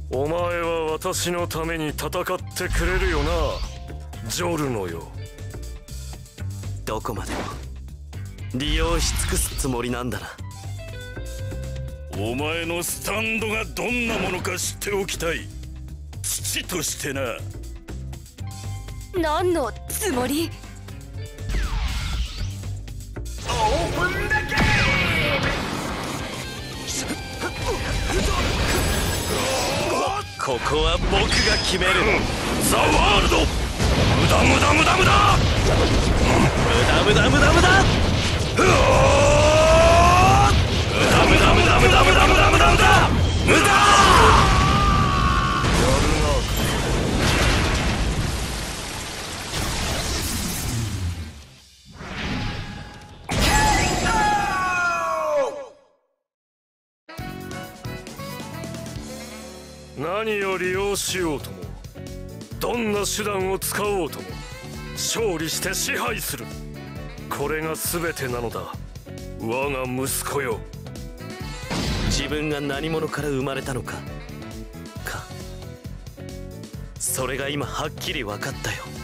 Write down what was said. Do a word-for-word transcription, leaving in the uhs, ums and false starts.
お前は私のために戦ってくれるよな、ジョルノよ。 どこまでも利用し尽くすつもりなんだな。 お前のスタンドがどんなものか知っておきたい、父としてな。 何のつもり？ ここは僕が決める。 ザ・ワールド。無駄無駄無駄無駄無駄無駄無駄無駄無駄無駄無駄無駄無駄無駄無駄無駄無駄無駄。 何を利用しようとも、どんな手段を使おうとも勝利して支配する。これが全てなのだ、我が息子よ。 自分が何者から生まれたのかか、それが今はっきり分かったよ。